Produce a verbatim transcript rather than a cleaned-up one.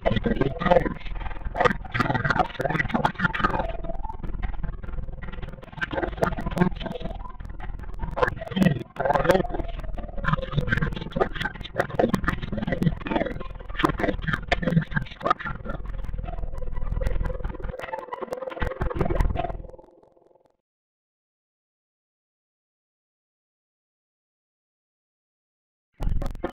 Uncle Dallas, I dare you to find her if you can. We gotta find the princess. And you gotta help us. If you need instructions on how to get through the hotel, check out the